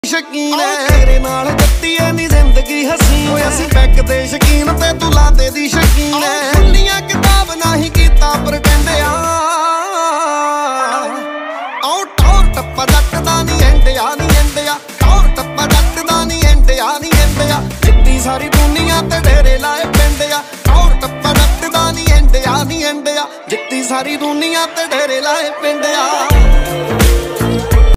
शकीन है तेरे नाल कट्टी है नी जिंदगी हसीन होए असीं बैक दे शकीन ते तू लांदे दी शकीन है खुलियां किताब नाही कीता प्रटेंडिया आओ टौर टप्पा डटदा नी एंडिया टौर टप्पा डटदा नी एंडिया जिद्दी सारी दुनिया ते डेरे लाए पेंडिया टौर टप्पा डटदा नी एंडिया जिद्दी सारी दुनिया ते